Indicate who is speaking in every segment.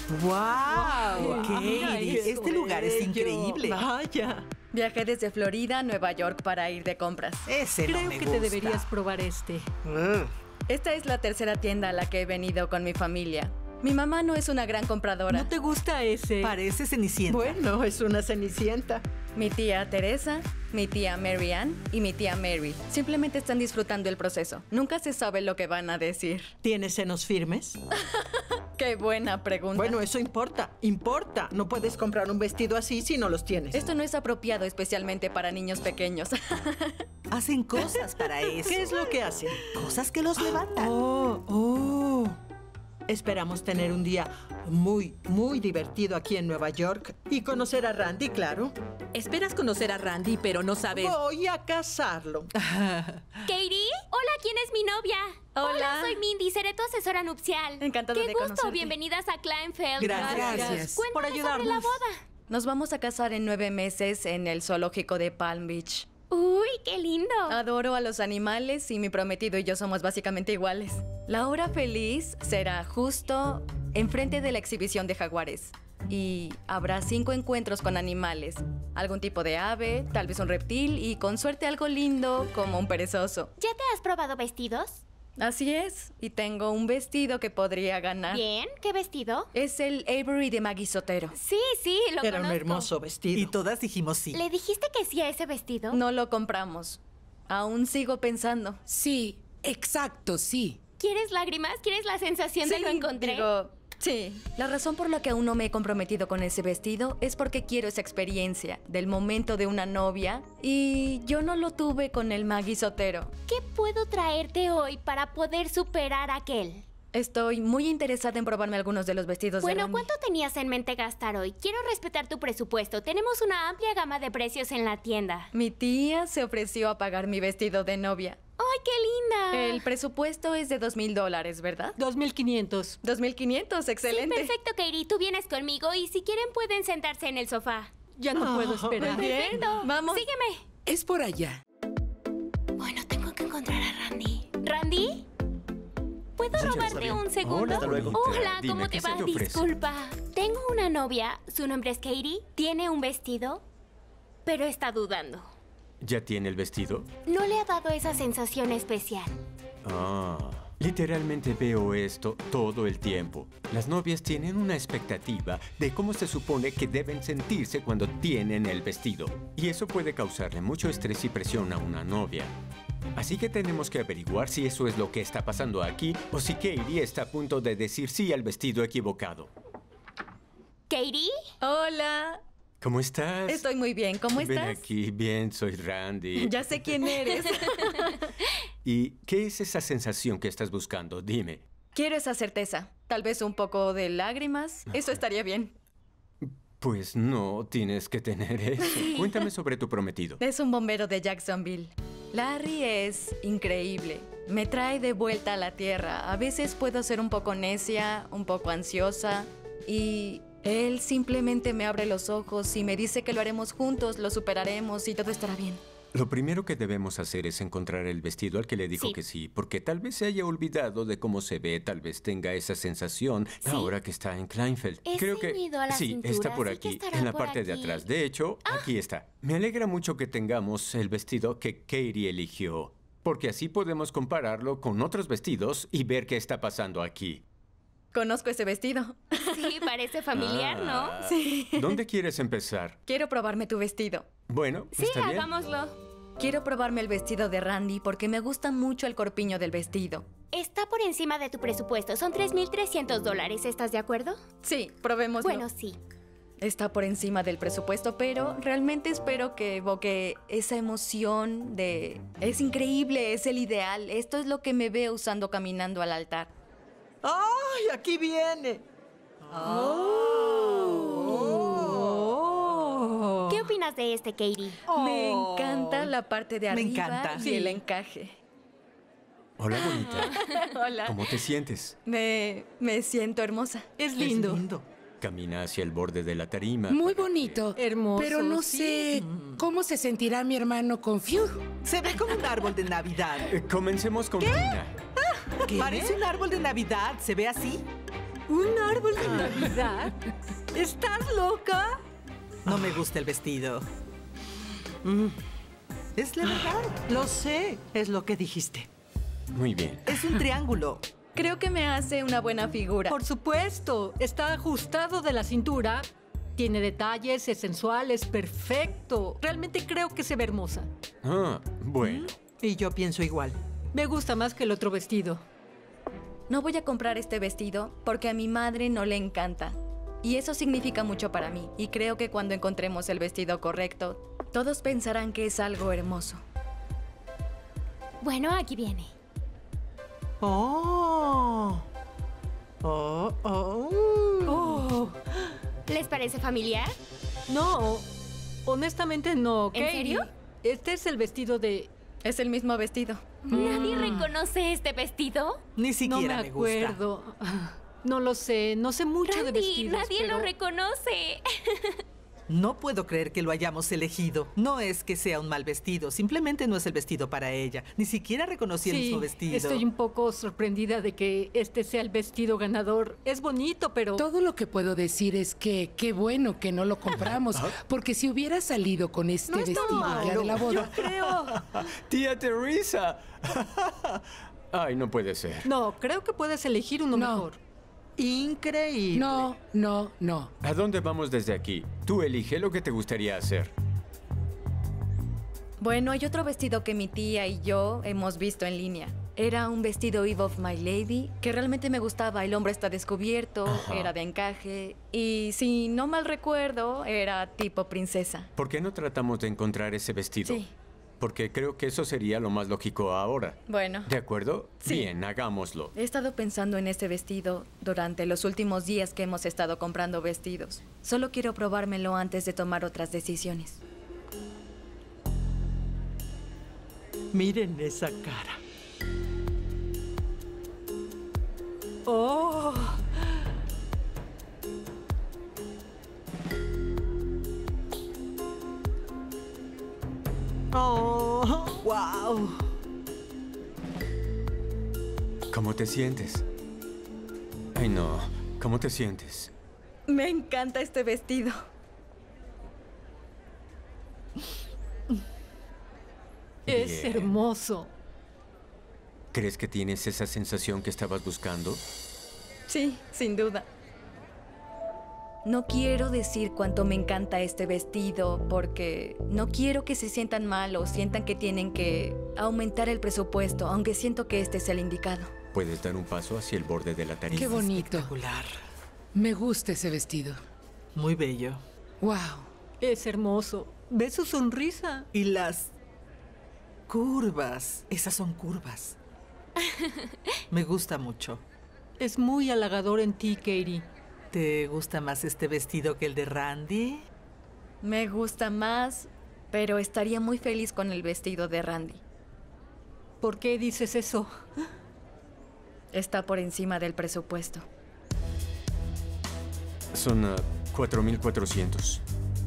Speaker 1: ¡Wow!
Speaker 2: Mira eso,
Speaker 1: Este lugar es increíble.
Speaker 2: Vaya.
Speaker 3: Viajé desde Florida a Nueva York para ir de compras.
Speaker 1: Ese no
Speaker 2: Creo
Speaker 1: me
Speaker 2: que
Speaker 1: gusta.
Speaker 2: te deberías probar este.
Speaker 3: Esta es la tercera tienda a la que he venido con mi familia. Mi mamá no es una gran compradora.
Speaker 2: ¿No te gusta ese?
Speaker 1: Parece Cenicienta.
Speaker 2: Bueno, es una cenicienta.
Speaker 3: Mi tía Teresa, mi tía Mary Ann y mi tía Mary simplemente están disfrutando el proceso. Nunca se sabe lo que van a decir.
Speaker 2: ¿Tienes senos firmes?
Speaker 3: ¡Qué buena pregunta!
Speaker 2: Bueno, eso importa. Importa. No puedes comprar un vestido así si no los tienes.
Speaker 3: Esto no es apropiado especialmente para niños pequeños.
Speaker 1: Hacen cosas para eso.
Speaker 2: ¿Qué es lo que hacen?
Speaker 1: Cosas que los levantan.
Speaker 2: Oh. Esperamos tener un día muy, muy divertido aquí en Nueva York y conocer a Randy, claro.
Speaker 4: Esperas conocer a Randy, pero no sabes...
Speaker 2: Voy a casarlo.
Speaker 5: ¿Katie? Hola, ¿quién es mi novia?
Speaker 3: Hola.
Speaker 5: Soy Mindy, seré tu asesora nupcial.
Speaker 3: Encantada
Speaker 5: Qué
Speaker 3: de
Speaker 5: gusto,
Speaker 3: conocerte.
Speaker 5: bienvenidas a Kleinfeld.
Speaker 1: Gracias.
Speaker 2: por
Speaker 5: Cuéntame sobre la
Speaker 2: ayudarnos.
Speaker 5: boda.
Speaker 3: Nos vamos a casar en 9 meses en el zoológico de Palm Beach.
Speaker 5: Uy, qué lindo.
Speaker 3: Adoro a los animales y mi prometido y yo somos básicamente iguales. La hora feliz será justo enfrente de la exhibición de jaguares. Y habrá 5 encuentros con animales. Algún tipo de ave, tal vez un reptil y con suerte algo lindo como un perezoso.
Speaker 5: ¿Ya te has probado vestidos?
Speaker 3: Así es. Y tengo un vestido que podría ganar.
Speaker 5: Bien, ¿qué vestido?
Speaker 3: Es el Avery de Maggie Sotero.
Speaker 5: Sí, lo
Speaker 2: Era un
Speaker 5: conozco.
Speaker 2: hermoso vestido.
Speaker 1: Y todas dijimos sí.
Speaker 5: ¿Le dijiste que sí a ese vestido?
Speaker 3: No lo compramos. Aún sigo pensando.
Speaker 4: Sí, exacto, sí.
Speaker 5: ¿Quieres lágrimas? ¿Quieres la sensación de lo encontré?
Speaker 3: Digo, sí. La razón por la que aún no me he comprometido con ese vestido es porque quiero esa experiencia del momento de una novia y yo no lo tuve con el Maggie Sotero.
Speaker 5: ¿Qué puedo traerte hoy para poder superar aquel?
Speaker 3: Estoy muy interesada en probarme algunos de los vestidos de
Speaker 5: Bueno,
Speaker 3: Randy.
Speaker 5: ¿cuánto tenías en mente gastar hoy? Quiero respetar tu presupuesto. Tenemos una amplia gama de precios en la tienda.
Speaker 3: Mi tía se ofreció a pagar mi vestido de novia.
Speaker 5: ¡Ay, qué linda!
Speaker 3: El presupuesto es de $2,000, ¿verdad?
Speaker 2: 2,500.
Speaker 3: 2,500, excelente.
Speaker 5: Sí, perfecto, Katie. Tú vienes conmigo y si quieren pueden sentarse en el sofá.
Speaker 2: Ya no puedo esperar.
Speaker 3: Muy bien,
Speaker 5: Perfecto.
Speaker 3: vamos.
Speaker 5: Sígueme.
Speaker 4: Es por allá.
Speaker 5: Bueno, tengo que encontrar a Randy. ¿Randy? ¿Puedo robarte un segundo?
Speaker 6: Hola, hasta luego.
Speaker 5: Hola,
Speaker 6: Dime,
Speaker 5: ¿cómo
Speaker 6: ¿qué
Speaker 5: te
Speaker 6: se
Speaker 5: va?
Speaker 6: te ofrece?
Speaker 5: Disculpa. Tengo una novia. Su nombre es Katie. Tiene un vestido, pero está dudando.
Speaker 6: ¿Ya tiene el vestido?
Speaker 5: No le ha dado esa sensación especial.
Speaker 6: Literalmente veo esto todo el tiempo. Las novias tienen una expectativa de cómo se supone que deben sentirse cuando tienen el vestido. Y eso puede causarle mucho estrés y presión a una novia. Así que tenemos que averiguar si eso es lo que está pasando aquí o si Katie está a punto de decir sí al vestido equivocado.
Speaker 5: ¿Katie?
Speaker 3: Hola.
Speaker 6: ¿Cómo estás?
Speaker 3: Estoy muy bien. ¿Cómo
Speaker 6: Ven
Speaker 3: estás?
Speaker 6: aquí, bien, soy Randy.
Speaker 3: Ya sé quién eres.
Speaker 6: ¿Y qué es esa sensación que estás buscando? Dime.
Speaker 3: Quiero esa certeza. Tal vez un poco de lágrimas. Eso estaría bien.
Speaker 6: Pues no, tienes que tener eso. Cuéntame sobre tu prometido.
Speaker 3: Es un bombero de Jacksonville. Larry es increíble. Me trae de vuelta a la tierra. A veces puedo ser un poco necia, un poco ansiosa. Y él simplemente me abre los ojos y me dice que lo haremos juntos, lo superaremos y todo estará bien.
Speaker 6: Lo primero que debemos hacer es encontrar el vestido al que le dijo
Speaker 5: Sí.
Speaker 6: que sí, porque tal vez se haya olvidado de cómo se ve, tal vez tenga esa sensación ahora que está en Kleinfeld.
Speaker 5: Es ceñido a la
Speaker 6: sí,
Speaker 5: cintura,
Speaker 6: está por
Speaker 5: así que
Speaker 6: aquí,
Speaker 5: estará
Speaker 6: en la
Speaker 5: por
Speaker 6: parte de
Speaker 5: aquí.
Speaker 6: atrás. De hecho, aquí está. Me alegra mucho que tengamos el vestido que Katie eligió, porque así podemos compararlo con otros vestidos y ver qué está pasando aquí.
Speaker 3: Conozco ese vestido.
Speaker 5: Sí, parece familiar, ¿no?
Speaker 3: Sí.
Speaker 6: ¿Dónde quieres empezar?
Speaker 3: Quiero probarme tu vestido.
Speaker 6: Bueno,
Speaker 5: Sí,
Speaker 6: está bien.
Speaker 5: hagámoslo.
Speaker 3: Quiero probarme el vestido de Randy porque me gusta mucho el corpiño del vestido.
Speaker 5: Está por encima de tu presupuesto. Son $3,300. ¿Estás de acuerdo?
Speaker 3: Sí, probémoslo.
Speaker 5: Bueno, sí.
Speaker 3: Está por encima del presupuesto, pero realmente espero que evoque esa emoción de... Es increíble, es el ideal. Esto es lo que me veo usando caminando al altar.
Speaker 2: ¡Ay, aquí viene!
Speaker 5: ¿Qué opinas de este, Katie?
Speaker 3: Me encanta la parte de
Speaker 1: Me
Speaker 3: arriba
Speaker 1: encanta.
Speaker 3: y
Speaker 1: Sí.
Speaker 3: el encaje.
Speaker 6: Hola, bonita.
Speaker 3: Hola.
Speaker 6: ¿Cómo te sientes?
Speaker 3: Me siento hermosa.
Speaker 2: Es lindo.
Speaker 1: Es lindo.
Speaker 6: Camina hacia el borde de la tarima.
Speaker 4: Muy bonito.
Speaker 2: Hermoso,
Speaker 4: Pero no
Speaker 2: sí.
Speaker 4: sé cómo se sentirá mi hermano con Fiu.
Speaker 1: Se ve como un árbol de Navidad.
Speaker 6: Comencemos con Tina.
Speaker 1: Parece un árbol de Navidad. ¿Se ve así?
Speaker 2: ¿Un árbol de Navidad? ¿Estás loca?
Speaker 1: No me gusta el vestido. Es la verdad.
Speaker 2: Lo sé, es lo que dijiste.
Speaker 6: Muy bien.
Speaker 1: Es un triángulo.
Speaker 3: Creo que me hace una buena figura.
Speaker 2: Por supuesto, está ajustado de la cintura. Tiene detalles, es sensual, es perfecto. Realmente creo que se ve hermosa.
Speaker 6: Ah, bueno.
Speaker 2: Y yo pienso igual. Me gusta más que el otro vestido.
Speaker 3: No voy a comprar este vestido porque a mi madre no le encanta. Y eso significa mucho para mí. Y creo que cuando encontremos el vestido correcto, todos pensarán que es algo hermoso.
Speaker 5: Bueno, aquí viene.
Speaker 1: Oh. Oh, oh.
Speaker 2: Oh,
Speaker 5: ¿Les parece familiar?
Speaker 2: no. Honestamente no.
Speaker 5: ¿En
Speaker 2: Katie.
Speaker 5: serio?
Speaker 2: Este es el vestido de...
Speaker 3: Es el mismo vestido.
Speaker 5: ¿Nadie reconoce este vestido?
Speaker 1: Ni
Speaker 2: No
Speaker 1: siquiera
Speaker 2: me
Speaker 1: me gusta.
Speaker 2: acuerdo. No lo sé. No sé mucho de
Speaker 5: Randy,
Speaker 2: vestidos.
Speaker 5: nadie
Speaker 2: pero...
Speaker 5: lo reconoce.
Speaker 1: No puedo creer que lo hayamos elegido. No es que sea un mal vestido, simplemente no es el vestido para ella. Ni siquiera reconocí el mismo vestido.
Speaker 2: Estoy un poco sorprendida de que este sea el vestido ganador. Es bonito, pero...
Speaker 4: Todo lo que puedo decir es que qué bueno que no lo compramos, porque si hubiera salido con este
Speaker 2: No está
Speaker 4: vestido el día de la boda,
Speaker 2: Creo...
Speaker 6: ¡Tía Teresa! Ay, no puede ser.
Speaker 2: No, creo que puedes elegir uno
Speaker 4: No.
Speaker 2: mejor.
Speaker 1: Increíble.
Speaker 4: no.
Speaker 6: ¿A dónde vamos desde aquí? Tú elige lo que te gustaría hacer.
Speaker 3: Bueno, hay otro vestido que mi tía y yo hemos visto en línea. Era un vestido Eve of My Lady, que realmente me gustaba. El hombro está descubierto, era de encaje. Y si no mal recuerdo, era tipo princesa.
Speaker 6: ¿Por qué no tratamos de encontrar ese vestido?
Speaker 3: Sí.
Speaker 6: Porque creo que eso sería lo más lógico ahora.
Speaker 3: Bueno,
Speaker 6: ¿De acuerdo?
Speaker 3: Sí.
Speaker 6: Bien, hagámoslo.
Speaker 3: he estado pensando en este vestido durante los últimos días que hemos estado comprando vestidos. Solo quiero probármelo antes de tomar otras decisiones.
Speaker 2: Miren esa cara. ¡Oh!
Speaker 1: Oh, wow.
Speaker 6: ¿Cómo te sientes? Ay, no. ¿Cómo te sientes?
Speaker 3: Me encanta este vestido.
Speaker 2: Es
Speaker 6: Bien.
Speaker 2: hermoso.
Speaker 6: ¿Crees que tienes esa sensación que estabas buscando?
Speaker 3: Sí, sin duda. No quiero decir cuánto me encanta este vestido porque no quiero que se sientan mal o sientan que tienen que aumentar el presupuesto, aunque siento que este es el indicado.
Speaker 6: Puedes dar un paso hacia el borde de la tarima.
Speaker 4: Qué bonito.
Speaker 1: Espectacular.
Speaker 4: Me gusta ese vestido.
Speaker 1: Muy bello.
Speaker 4: Wow.
Speaker 2: Es hermoso. ¿Ves su sonrisa?
Speaker 1: Y las curvas. Esas son curvas. Me gusta mucho.
Speaker 2: Es muy halagador en ti, Katie.
Speaker 1: ¿Te gusta más este vestido que el de Randy?
Speaker 3: Me gusta más, pero estaría muy feliz con el vestido de Randy.
Speaker 2: ¿Por qué dices eso?
Speaker 3: Está por encima del presupuesto.
Speaker 6: Son 4,400.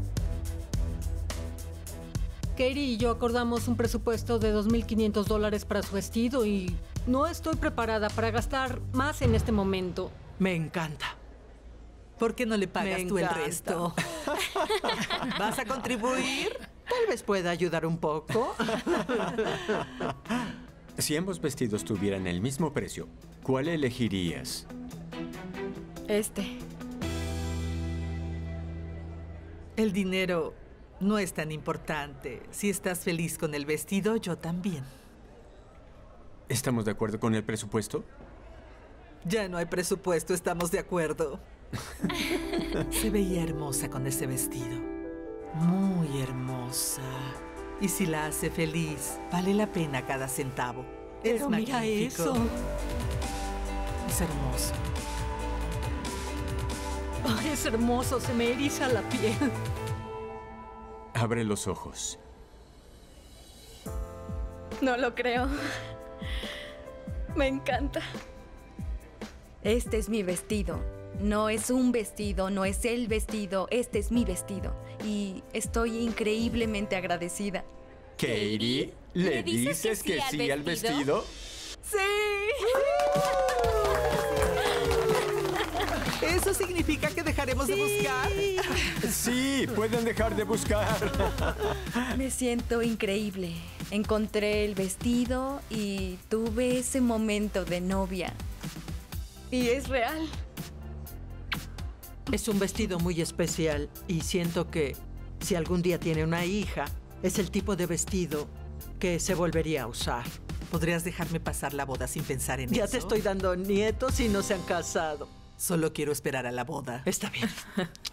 Speaker 2: Katie y yo acordamos un presupuesto de $2,500 para su vestido y no estoy preparada para gastar más en este momento.
Speaker 1: Me encanta. ¿Por qué no le pagas
Speaker 2: Me
Speaker 1: tú el
Speaker 2: encanta.
Speaker 1: resto? ¿Vas a contribuir?
Speaker 2: Tal vez pueda ayudar un poco.
Speaker 6: Si ambos vestidos tuvieran el mismo precio, ¿cuál elegirías?
Speaker 3: Este.
Speaker 1: El dinero no es tan importante. Si estás feliz con el vestido, yo también.
Speaker 6: ¿Estamos de acuerdo con el presupuesto?
Speaker 1: Ya no hay presupuesto, estamos de acuerdo. Se veía hermosa con ese vestido. Muy hermosa. Y si la hace feliz, vale la pena cada centavo.
Speaker 2: Pero mira
Speaker 1: magnífico.
Speaker 2: eso.
Speaker 1: Es hermoso.
Speaker 2: Ay, es hermoso, se me eriza la piel.
Speaker 6: Abre los ojos.
Speaker 3: No lo creo. Me encanta. Este es mi vestido. No es un vestido, no es el vestido. Este es mi vestido. Y estoy increíblemente agradecida.
Speaker 6: Katie, ¿le dices que sí al vestido?
Speaker 3: ¡Sí!
Speaker 1: ¿Eso significa que dejaremos de buscar?
Speaker 6: Sí, pueden dejar de buscar.
Speaker 3: Me siento increíble. Encontré el vestido y tuve ese momento de novia. Y es real.
Speaker 7: Es un vestido muy especial y siento que si algún día tiene una hija, es el tipo de vestido que se volvería a usar.
Speaker 1: ¿Podrías dejarme pasar la boda sin pensar en eso?
Speaker 7: Ya te estoy dando nietos y no se han casado.
Speaker 1: Solo quiero esperar a la boda.
Speaker 7: Está bien.